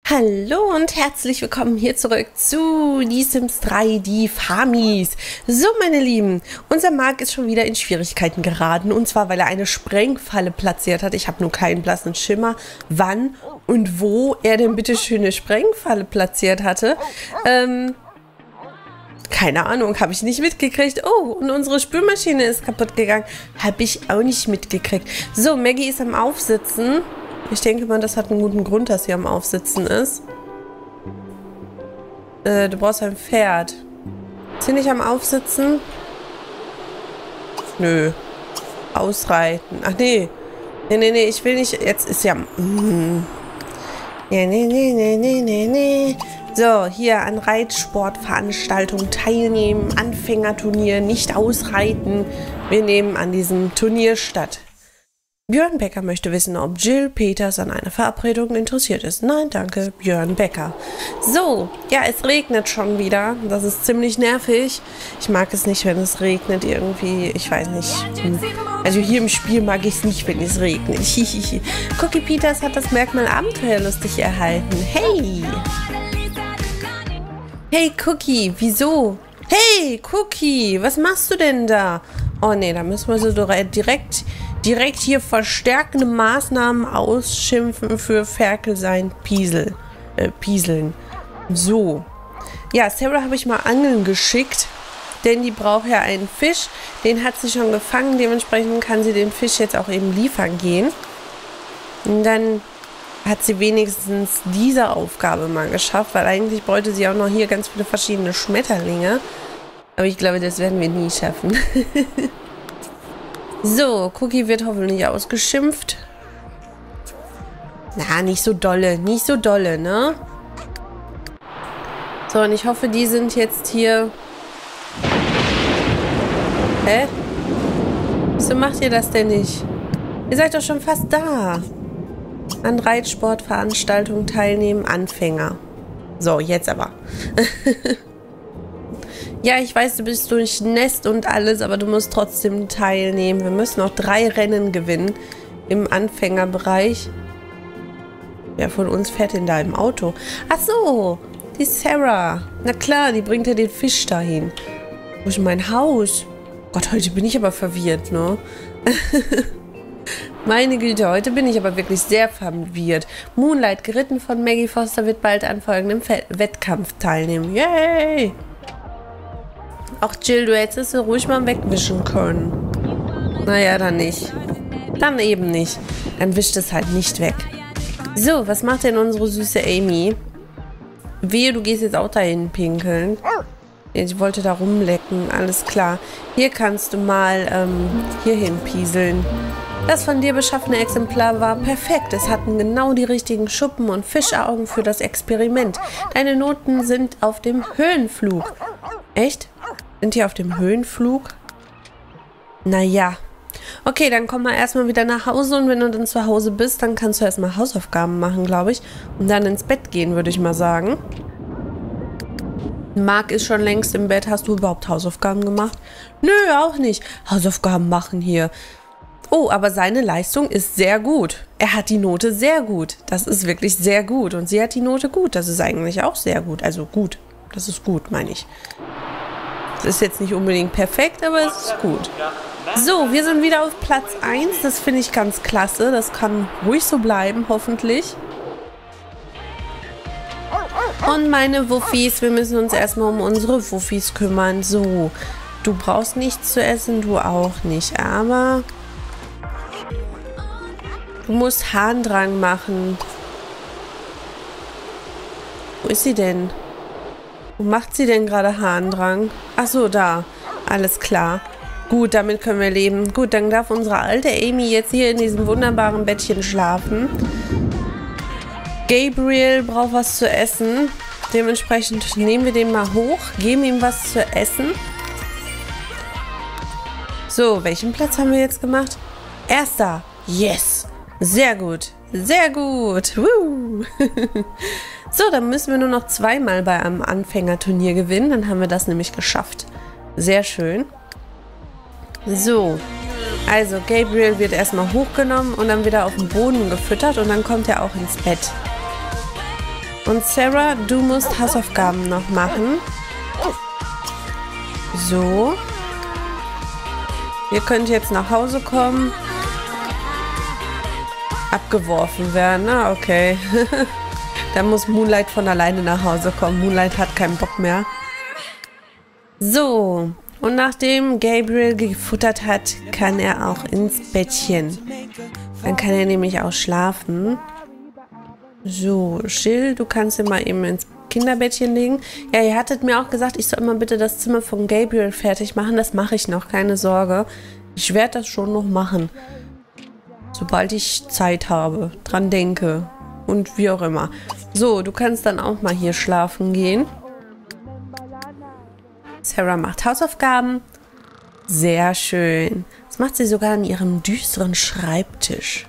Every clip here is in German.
Hallo und herzlich willkommen hier zurück zu Die Sims 3, die Farmis. So, meine Lieben, unser Mark ist schon wieder in Schwierigkeiten geraten. Und zwar, weil er eine Sprengfalle platziert hat. Ich habe nur keinen blassen Schimmer, wann und wo er denn bitte schöne Sprengfalle platziert hatte. Keine Ahnung, habe ich nicht mitgekriegt. Oh, und unsere Spülmaschine ist kaputt gegangen. Habe ich auch nicht mitgekriegt. So, Maggie ist am Aufsitzen. Ich denke mal, das hat einen guten Grund, dass sie am Aufsitzen ist. Du brauchst ein Pferd. Ist sie nicht am Aufsitzen? Nö. Ausreiten. Ach nee. Nee, ich will nicht. Jetzt ist sie am... Nee. So, hier an Reitsportveranstaltungen teilnehmen, Anfängerturnier, nicht ausreiten. Wir nehmen an diesem Turnier statt. Björn Becker möchte wissen, ob Jill Peters an einer Verabredung interessiert ist. Nein, danke, Björn Becker. So, ja, es regnet schon wieder. Das ist ziemlich nervig. Ich mag es nicht, wenn es regnet irgendwie. Ich weiß nicht. Also hier im Spiel mag ich es nicht, wenn es regnet. Cookie Peters hat das Merkmal abenteuerlustig erhalten. Hey! Hey, Cookie, wieso? Hey, Cookie, was machst du denn da? Oh nee, da müssen wir so direkt hier verstärkende Maßnahmen ausschimpfen für Ferkel sein Pieseln. So. Ja, Sarah habe ich mal angeln geschickt, denn die braucht ja einen Fisch. Den hat sie schon gefangen, dementsprechend kann sie den Fisch jetzt auch eben liefern gehen. Und dann hat sie wenigstens diese Aufgabe mal geschafft, weil eigentlich bräuchte sie auch noch hier ganz viele verschiedene Schmetterlinge. Aber ich glaube, das werden wir nie schaffen. So, Cookie wird hoffentlich ausgeschimpft. Na, nicht so dolle, ne? So, und ich hoffe, die sind jetzt hier... Hä? Wieso macht ihr das denn nicht? Ihr seid doch schon fast da. An Reitsportveranstaltungen teilnehmen, Anfänger. So, jetzt aber. Ja, ich weiß, du bist durchnässt und alles, aber du musst trotzdem teilnehmen. Wir müssen noch 3 Rennen gewinnen im Anfängerbereich. Wer von uns fährt denn da im Auto? Ach so, die Sarah. Na klar, die bringt ja den Fisch dahin. Wo ist mein Haus? Gott, heute bin ich aber verwirrt, ne? Meine Güte, heute bin ich aber wirklich sehr verwirrt. Moonlight, geritten von Maggie Foster, wird bald an folgendem Wettkampf teilnehmen. Yay! Auch Jill, du hättest es ruhig mal wegwischen können. Naja, dann nicht. Dann eben nicht. Dann wischt es halt nicht weg. So, was macht denn unsere süße Amy? Wehe, du gehst jetzt auch dahin pinkeln. Ich wollte da rumlecken, alles klar. Hier kannst du mal hierhin pieseln. Das von dir beschaffene Exemplar war perfekt. Es hatten genau die richtigen Schuppen und Fischaugen für das Experiment. Deine Noten sind auf dem Höhenflug. Echt? Sind die auf dem Höhenflug? Naja. Okay, dann komm mal erstmal wieder nach Hause und wenn du dann zu Hause bist, dann kannst du erstmal Hausaufgaben machen, glaube ich. Und dann ins Bett gehen, würde ich mal sagen. Mark ist schon längst im Bett. Hast du überhaupt Hausaufgaben gemacht? Nö, auch nicht. Hausaufgaben machen hier. Oh, aber seine Leistung ist sehr gut. Er hat die Note sehr gut. Das ist wirklich sehr gut. Und sie hat die Note gut. Das ist eigentlich auch sehr gut. Also gut. Das ist gut, meine ich. Es ist jetzt nicht unbedingt perfekt, aber es ist gut. So, wir sind wieder auf Platz 1. Das finde ich ganz klasse. Das kann ruhig so bleiben, hoffentlich. Und meine Wuffis, wir müssen uns erstmal um unsere Wuffis kümmern. So, du brauchst nichts zu essen, du auch nicht. Aber du musst Harndrang machen. Wo ist sie denn? Wo macht sie denn gerade Harndrang? Ach so, da. Alles klar. Gut, damit können wir leben. Gut, dann darf unsere alte Amy jetzt hier in diesem wunderbaren Bettchen schlafen. Gabriel braucht was zu essen. Dementsprechend nehmen wir den mal hoch, geben ihm was zu essen. So, welchen Platz haben wir jetzt gemacht? Erster. Yes. Sehr gut. Sehr gut. Woo. So, dann müssen wir nur noch 2-mal bei einem Anfängerturnier gewinnen. Dann haben wir das nämlich geschafft. Sehr schön. So. Also, Gabriel wird erstmal hochgenommen und dann wieder auf den Boden gefüttert und dann kommt er auch ins Bett. Und Sarah, du musst Hausaufgaben noch machen. So. Ihr könnt jetzt nach Hause kommen. Abgeworfen werden, na okay. Dann muss Moonlight von alleine nach Hause kommen. Moonlight hat keinen Bock mehr. So. Und nachdem Gabriel gefuttert hat, kann er auch ins Bettchen. Dann kann er nämlich auch schlafen. So, Jill, du kannst ihn mal eben ins Kinderbettchen legen. Ja, ihr hattet mir auch gesagt, ich soll mal bitte das Zimmer von Gabriel fertig machen. Das mache ich noch, keine Sorge. Ich werde das schon noch machen. Sobald ich Zeit habe, dran denke. Und wie auch immer. So, du kannst dann auch mal hier schlafen gehen. Sarah macht Hausaufgaben. Sehr schön. Das macht sie sogar an ihrem düsteren Schreibtisch.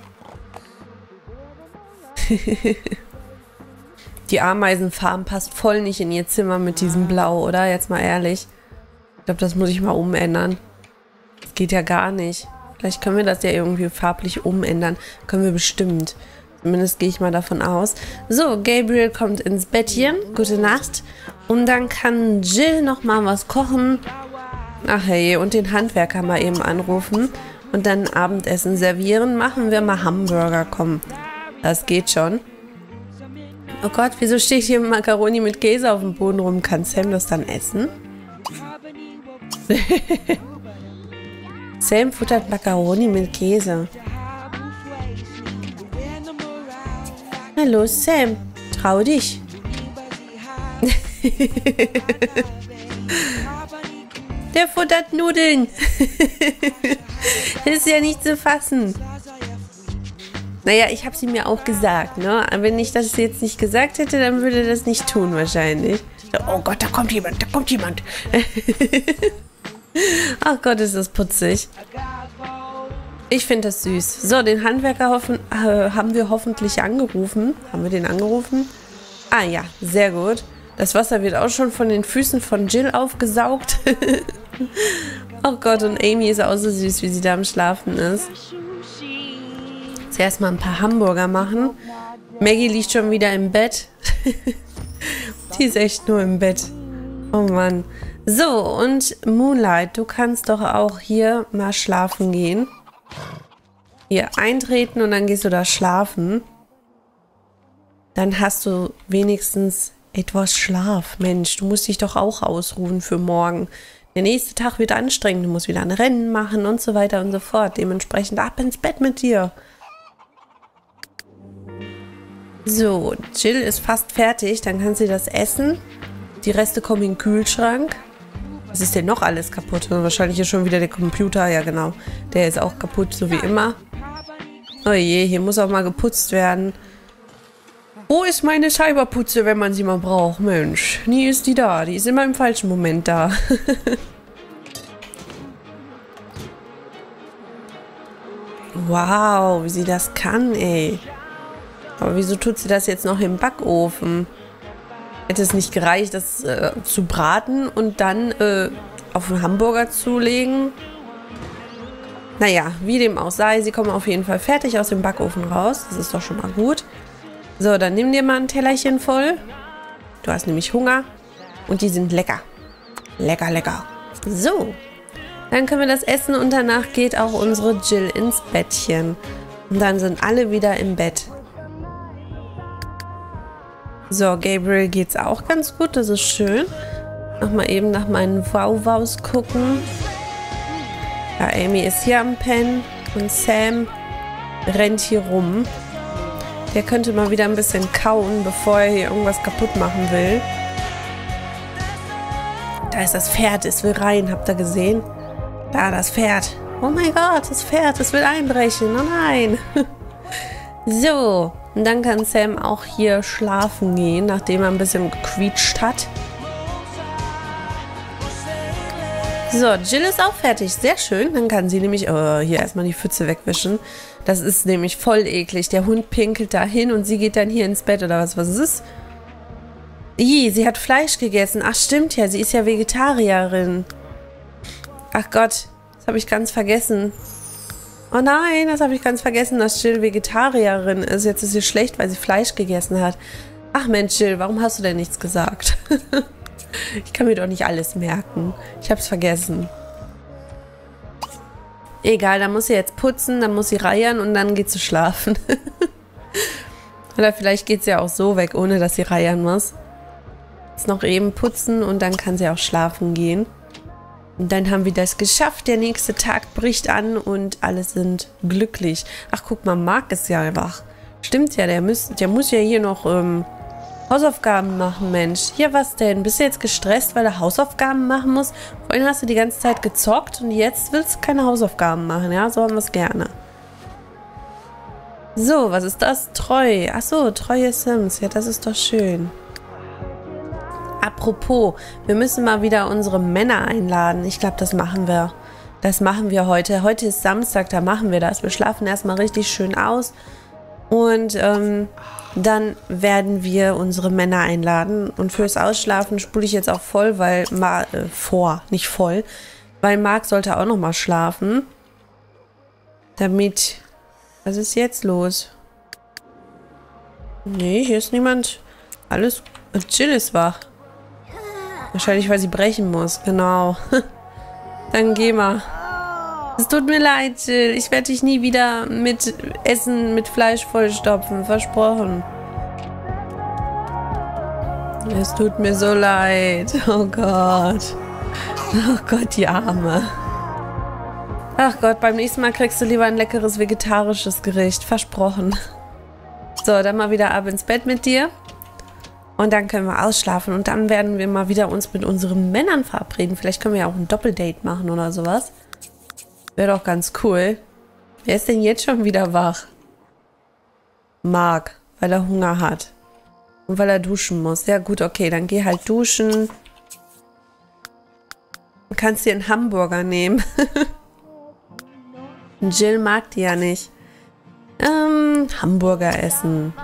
Die Ameisenfarben passt voll nicht in ihr Zimmer mit diesem Blau, oder? Jetzt mal ehrlich. Ich glaube, das muss ich mal umändern. Das geht ja gar nicht. Vielleicht können wir das ja irgendwie farblich umändern. Können wir bestimmt. Zumindest gehe ich mal davon aus. So, Gabriel kommt ins Bettchen. Gute Nacht. Und dann kann Jill noch mal was kochen. Ach hey, und den Handwerker mal eben anrufen. Und dann Abendessen servieren. Machen wir mal Hamburger. Komm, das geht schon. Oh Gott, wieso steht hier Macaroni mit Käse auf dem Boden rum? Kann Sam das dann essen? Sam futtert Macaroni mit Käse. Hallo Sam, trau dich. Der futtert Nudeln. Das ist ja nicht zu fassen. Naja, ich habe sie mir auch gesagt, ne? Wenn ich das jetzt nicht gesagt hätte, dann würde er das nicht tun wahrscheinlich. Oh Gott, da kommt jemand, da kommt jemand. Ach Gott, ist das putzig. Ich finde das süß. So, den Handwerker haben wir hoffentlich angerufen. Haben wir den angerufen? Ah ja, sehr gut. Das Wasser wird auch schon von den Füßen von Jill aufgesaugt. Oh Gott, und Amy ist auch so süß, wie sie da am Schlafen ist. Zuerst mal ein paar Hamburger machen. Maggie liegt schon wieder im Bett. Die ist echt nur im Bett. Oh Mann. So, und Moonlight, du kannst doch auch hier mal schlafen gehen. Hier eintreten und dann gehst du da schlafen. Dann hast du wenigstens etwas Schlaf. Mensch, du musst dich doch auch ausruhen für morgen. Der nächste Tag wird anstrengend. Du musst wieder ein Rennen machen und so weiter und so fort. Dementsprechend ab ins Bett mit dir. So, Jill ist fast fertig. Dann kann sie das essen. Die Reste kommen in den Kühlschrank. Was ist denn noch alles kaputt? Wahrscheinlich ist schon wieder der Computer. Ja, genau. Der ist auch kaputt, so wie immer. Oh je, hier muss auch mal geputzt werden. Wo ist meine Cyberputze, wenn man sie mal braucht? Mensch, nie ist die da. Die ist immer im falschen Moment da. Wow, wie sie das kann, ey. Aber wieso tut sie das jetzt noch im Backofen? Hätte es nicht gereicht, das zu braten und dann auf einen Hamburger zu legen? Naja, wie dem auch sei, sie kommen auf jeden Fall fertig aus dem Backofen raus. Das ist doch schon mal gut. So, dann nimm dir mal ein Tellerchen voll. Du hast nämlich Hunger. Und die sind lecker. Lecker, lecker. So. Dann können wir das essen und danach geht auch unsere Jill ins Bettchen. Und dann sind alle wieder im Bett. So, Gabriel geht's auch ganz gut. Das ist schön. Nochmal eben nach meinen Wow-Wows gucken. Ja, Amy ist hier am Pennen. Und Sam rennt hier rum. Der könnte mal wieder ein bisschen kauen, bevor er hier irgendwas kaputt machen will. Da ist das Pferd, es will rein, habt ihr gesehen? Da, das Pferd. Oh mein Gott, das Pferd, es will einbrechen. Oh nein. So, und dann kann Sam auch hier schlafen gehen, nachdem er ein bisschen gequietscht hat. So, Jill ist auch fertig. Sehr schön. Dann kann sie nämlich hier erstmal die Pfütze wegwischen. Das ist nämlich voll eklig. Der Hund pinkelt da hin und sie geht dann hier ins Bett oder was ist es? Ih, sie hat Fleisch gegessen. Ach, stimmt ja. Sie ist ja Vegetarierin. Ach Gott, das habe ich ganz vergessen. Oh nein, das habe ich ganz vergessen, dass Jill Vegetarierin ist. Jetzt ist sie schlecht, weil sie Fleisch gegessen hat. Ach Mensch, Jill, warum hast du denn nichts gesagt? Ich kann mir doch nicht alles merken. Ich hab's vergessen. Egal, dann muss sie jetzt putzen, dann muss sie reiern und dann geht sie schlafen. Oder vielleicht geht sie ja auch so weg, ohne dass sie reiern muss. Jetzt noch eben putzen und dann kann sie auch schlafen gehen. Und dann haben wir das geschafft. Der nächste Tag bricht an und alle sind glücklich. Ach, guck mal, Mark ist ja wach. Stimmt ja, der muss ja hier noch Hausaufgaben machen, Mensch. Ja, was denn? Bist du jetzt gestresst, weil du Hausaufgaben machen musst? Vorhin hast du die ganze Zeit gezockt und jetzt willst du keine Hausaufgaben machen, ja? So haben wir es gerne. So, was ist das? Treu. Ach so, treue Sims. Ja, das ist doch schön. Apropos, wir müssen mal wieder unsere Männer einladen. Ich glaube, das machen wir. Das machen wir heute. Heute ist Samstag, da machen wir das. Wir schlafen erstmal richtig schön aus. Und dann werden wir unsere Männer einladen. Und fürs Ausschlafen spule ich jetzt auch voll, weil nicht voll. Weil Mark sollte auch noch mal schlafen. Damit... Was ist jetzt los? Nee, hier ist niemand. Alles... Jill ist wach. Wahrscheinlich, weil sie brechen muss. Genau. Dann geh mal. Es tut mir leid, Jill. Ich werde dich nie wieder mit Essen, mit Fleisch vollstopfen. Versprochen. Es tut mir so leid. Oh Gott. Oh Gott, die Arme. Ach Gott, beim nächsten Mal kriegst du lieber ein leckeres vegetarisches Gericht. Versprochen. So, dann mal wieder ab ins Bett mit dir. Und dann können wir ausschlafen. Und dann werden wir mal wieder uns mit unseren Männern verabreden. Vielleicht können wir ja auch ein Doppeldate machen oder sowas. Wäre doch ganz cool. Wer ist denn jetzt schon wieder wach? Mark, weil er Hunger hat. Und weil er duschen muss. Ja gut, okay, dann geh halt duschen. Du kannst dir einen Hamburger nehmen. Jill mag die ja nicht. Hamburger essen.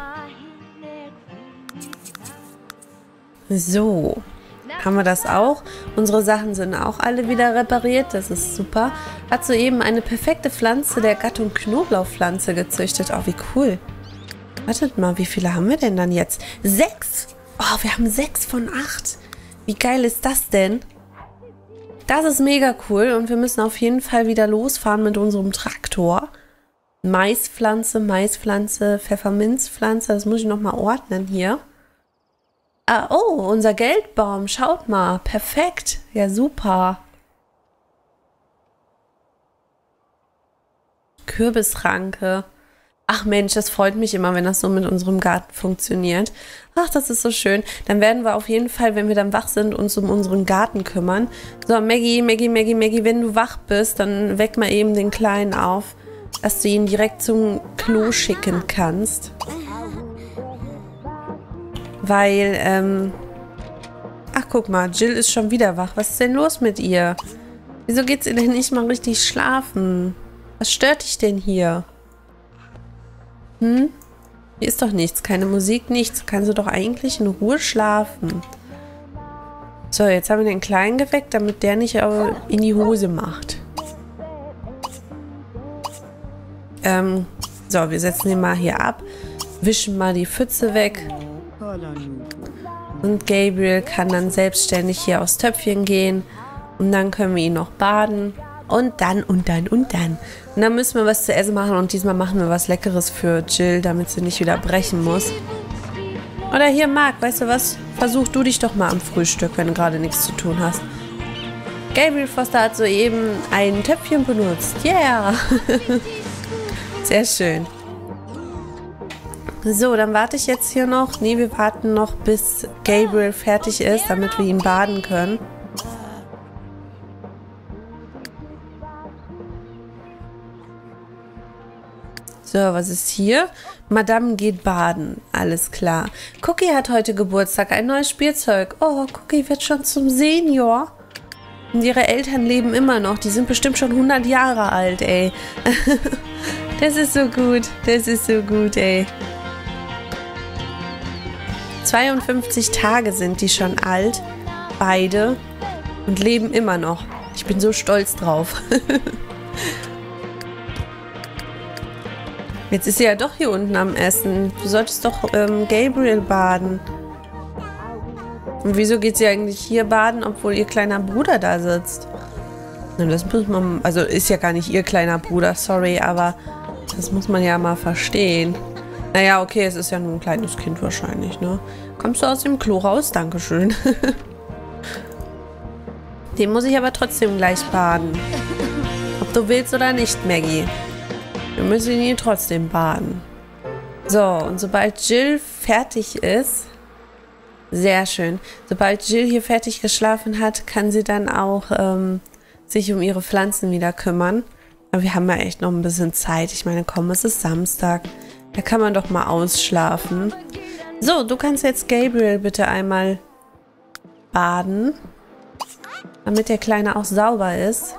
So. Haben wir das auch. Unsere Sachen sind auch alle wieder repariert. Das ist super. Hat soeben eine perfekte Pflanze der Gattung Knoblauchpflanze gezüchtet. Oh, wie cool. Wartet mal, wie viele haben wir denn dann jetzt? 6! Oh, wir haben 6 von 8. Wie geil ist das denn? Das ist mega cool und wir müssen auf jeden Fall wieder losfahren mit unserem Traktor. Maispflanze, Pfefferminzpflanze, das muss ich nochmal ordnen hier. Ah, oh, unser Geldbaum, schaut mal, perfekt, ja super. Kürbisranke. Ach Mensch, das freut mich immer, wenn das so mit unserem Garten funktioniert. Ach, das ist so schön. Dann werden wir auf jeden Fall, wenn wir dann wach sind, uns um unseren Garten kümmern. So, Maggie, wenn du wach bist, dann weck mal eben den Kleinen auf, dass du ihn direkt zum Klo schicken kannst. Weil, ach guck mal, Jill ist schon wieder wach. Was ist denn los mit ihr? Wieso geht's ihr denn nicht mal richtig schlafen? Was stört dich denn hier? Hier ist doch nichts. Keine Musik, nichts. Kannst du doch eigentlich in Ruhe schlafen. So, jetzt haben wir den Kleinen geweckt, damit der nicht in die Hose macht. So, wir setzen ihn mal hier ab. Wischen mal die Pfütze weg. Und Gabriel kann dann selbstständig hier aufs Töpfchen gehen. Und dann können wir ihn noch baden. Und dann. Und dann müssen wir was zu essen machen. Und diesmal machen wir was Leckeres für Jill, damit sie nicht wieder brechen muss. Oder hier, Mark, weißt du was? Versuch du dich doch mal am Frühstück, wenn du gerade nichts zu tun hast. Gabriel Foster hat soeben ein Töpfchen benutzt. Yeah! Sehr schön. So, dann warte ich jetzt hier noch. Nee, wir warten noch, bis Gabriel fertig ist, damit wir ihn baden können. So, was ist hier? Madame geht baden. Alles klar. Cookie hat heute Geburtstag, ein neues Spielzeug. Oh, Cookie wird schon zum Senior. Und ihre Eltern leben immer noch. Die sind bestimmt schon 100 Jahre alt, ey. Das ist so gut. Das ist so gut, ey. 52 Tage sind die schon alt. Beide. Und leben immer noch. Ich bin so stolz drauf. Jetzt ist sie ja doch hier unten am Essen. Du solltest doch Gabriel baden. Und wieso geht sie eigentlich hier baden, obwohl ihr kleiner Bruder da sitzt? Na, das muss man... Also ist ja gar nicht ihr kleiner Bruder, sorry, aber das muss man ja mal verstehen. Naja, okay, es ist ja nur ein kleines Kind wahrscheinlich, ne? Kommst du aus dem Klo raus? Dankeschön. Den muss ich aber trotzdem gleich baden. Ob du willst oder nicht, Maggie. Wir müssen ihn trotzdem baden. So, und sobald Jill fertig ist... Sehr schön. Sobald Jill hier fertig geschlafen hat, kann sie dann auch sich um ihre Pflanzen wieder kümmern. Aber wir haben ja echt noch ein bisschen Zeit. Ich meine, komm, es ist Samstag. Da kann man doch mal ausschlafen. So, du kannst jetzt Gabriel bitte einmal baden. Damit der Kleine auch sauber ist.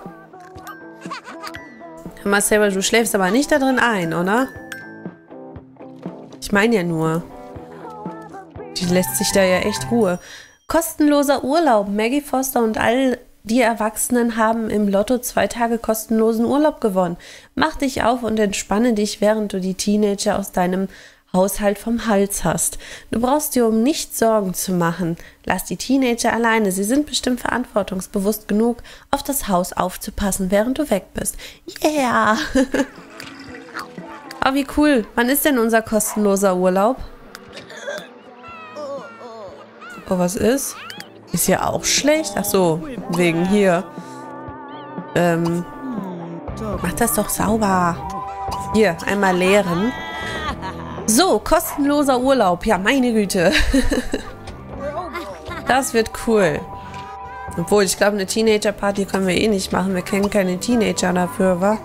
Hör mal, Sarah, du schläfst aber nicht da drin ein, oder? Ich meine ja nur. Die lässt sich da ja echt Ruhe. Kostenloser Urlaub. Maggie Foster und all die Erwachsenen haben im Lotto 2 Tage kostenlosen Urlaub gewonnen. Mach dich auf und entspanne dich, während du die Teenager aus deinem Haushalt vom Hals hast. Du brauchst dir um nichts Sorgen zu machen. Lass die Teenager alleine. Sie sind bestimmt verantwortungsbewusst genug, auf das Haus aufzupassen, während du weg bist. Yeah! Oh, wie cool. Wann ist denn unser kostenloser Urlaub? Oh, was ist? Ist hier auch schlecht? Ach so, wegen hier. Mach das doch sauber. Hier, einmal leeren. So, kostenloser Urlaub. Ja, meine Güte. Das wird cool. Obwohl, ich glaube, eine Teenager-Party können wir eh nicht machen. Wir kennen keine Teenager dafür, wa?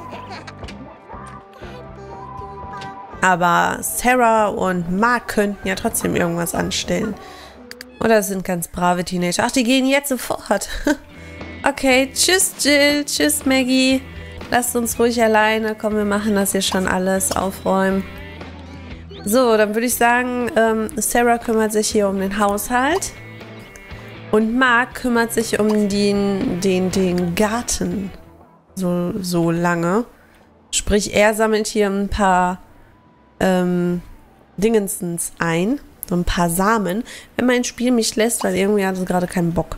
Aber Sarah und Mark könnten ja trotzdem irgendwas anstellen. Oder es sind ganz brave Teenager. Ach, die gehen jetzt sofort. Okay, tschüss Jill, tschüss Maggie. Lasst uns ruhig alleine. Komm, wir machen das hier schon alles. Aufräumen. So, dann würde ich sagen, Sarah kümmert sich hier um den Haushalt. Und Mark kümmert sich um den Garten. So lange. Sprich, er sammelt hier ein paar Dingensens ein. So ein paar Samen. Wenn mein Spiel mich lässt, weil irgendwie hat es gerade keinen Bock.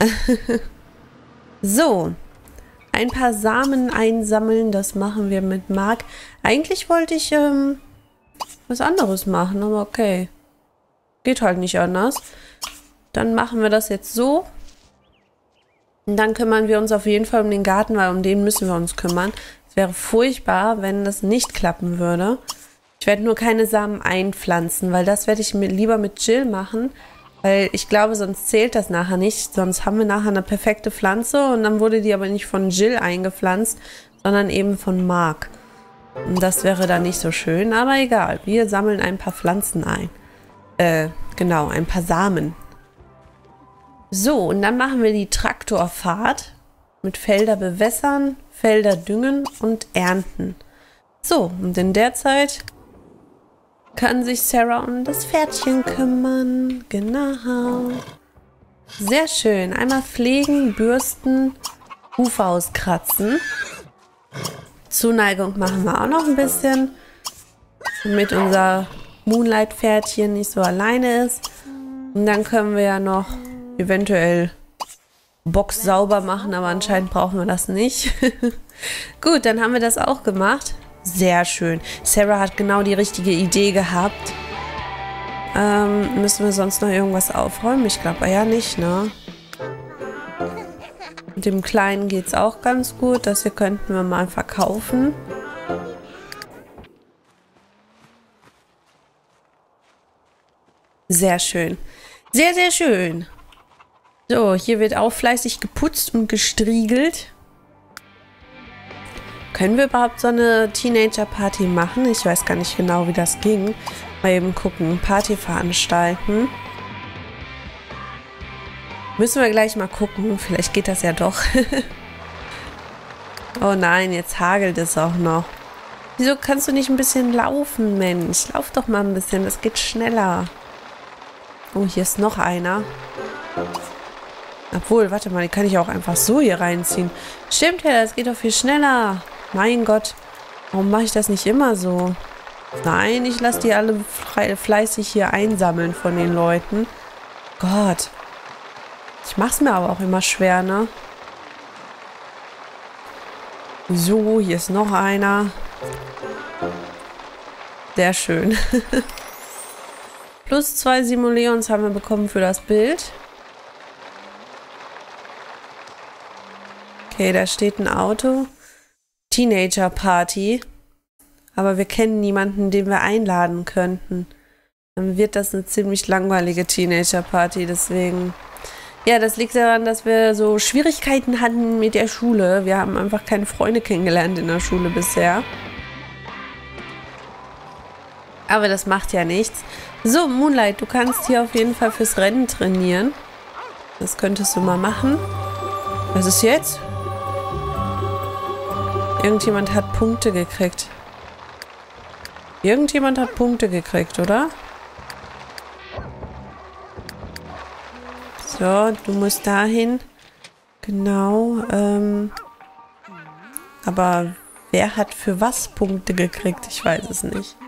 So. Ein paar Samen einsammeln. Das machen wir mit Mark. Eigentlich wollte ich was anderes machen, aber okay. Geht halt nicht anders. Dann machen wir das jetzt so. Und dann kümmern wir uns auf jeden Fall um den Garten, weil um den müssen wir uns kümmern. Es wäre furchtbar, wenn das nicht klappen würde. Ich werde nur keine Samen einpflanzen, weil das werde ich lieber mit Jill machen, weil ich glaube, sonst zählt das nachher nicht. Sonst haben wir nachher eine perfekte Pflanze und dann wurde die aber nicht von Jill eingepflanzt, sondern eben von Mark. Und das wäre dann nicht so schön, aber egal. Wir sammeln ein paar Pflanzen ein. Genau, ein paar Samen. So, und dann machen wir die Traktorfahrt mit Felder bewässern, Felder düngen und ernten. So, und in der Zeit kann sich Sarah um das Pferdchen kümmern. Genau. Sehr schön. Einmal pflegen, bürsten, Hufe auskratzen. Zuneigung machen wir auch noch ein bisschen. Damit unser Moonlight-Pferdchen nicht so alleine ist. Und dann können wir ja noch eventuell Box sauber machen, aber anscheinend brauchen wir das nicht. Gut, dann haben wir das auch gemacht. Sehr schön. Sarah hat genau die richtige Idee gehabt. Müssen wir sonst noch irgendwas aufräumen? Ich glaube ja nicht, ne? Mit dem Kleinen geht es auch ganz gut. Das hier könnten wir mal verkaufen. Sehr schön. Sehr, sehr schön. So, hier wird auch fleißig geputzt und gestriegelt. Können wir überhaupt so eine Teenager-Party machen? Ich weiß gar nicht genau, wie das ging. Mal eben gucken. Party veranstalten. Müssen wir gleich mal gucken. Vielleicht geht das ja doch. Oh nein, jetzt hagelt es auch noch. Wieso kannst du nicht ein bisschen laufen, Mensch? Lauf doch mal ein bisschen, das geht schneller. Oh, hier ist noch einer. Obwohl, warte mal, die kann ich auch einfach so hier reinziehen. Stimmt ja, das geht doch viel schneller. Mein Gott, warum mache ich das nicht immer so? Nein, ich lasse die alle fleißig hier einsammeln von den Leuten. Gott. Ich mach's mir aber auch immer schwer, ne? So, hier ist noch einer. Sehr schön. Plus 2 Simoleons haben wir bekommen für das Bild. Okay, da steht ein Auto. Teenager Party. Aber wir kennen niemanden, den wir einladen könnten. Dann wird das eine ziemlich langweilige Teenager Party, deswegen... Ja, das liegt daran, dass wir so Schwierigkeiten hatten mit der Schule. Wir haben einfach keine Freunde kennengelernt in der Schule bisher. Aber das macht ja nichts. So, Moonlight, du kannst hier auf jeden Fall fürs Rennen trainieren. Das könntest du mal machen. Was ist jetzt? Irgendjemand hat Punkte gekriegt. Irgendjemand hat Punkte gekriegt, oder? So, du musst dahin. Genau. Aber wer hat für was Punkte gekriegt? Ich weiß es nicht.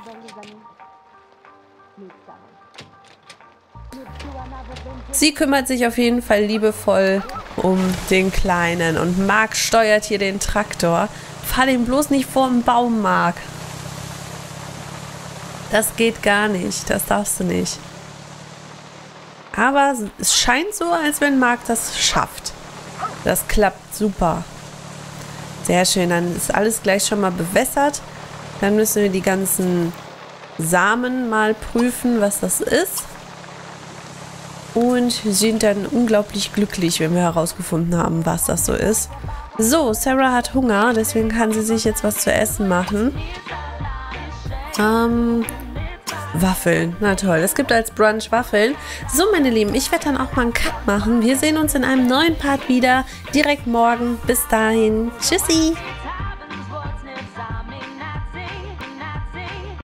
Sie kümmert sich auf jeden Fall liebevoll um den Kleinen. Und Mark steuert hier den Traktor. Fahr den bloß nicht vor den Baum, Mark. Das geht gar nicht. Das darfst du nicht. Aber es scheint so, als wenn Mark das schafft. Das klappt super. Sehr schön. Dann ist alles gleich schon mal bewässert. Dann müssen wir die ganzen Samen mal prüfen, was das ist. Und sind dann unglaublich glücklich, wenn wir herausgefunden haben, was das so ist. So, Sarah hat Hunger, deswegen kann sie sich jetzt was zu essen machen. Waffeln. Na toll, es gibt als Brunch Waffeln. So, meine Lieben, ich werde dann auch mal einen Cut machen. Wir sehen uns in einem neuen Part wieder, direkt morgen. Bis dahin. Tschüssi!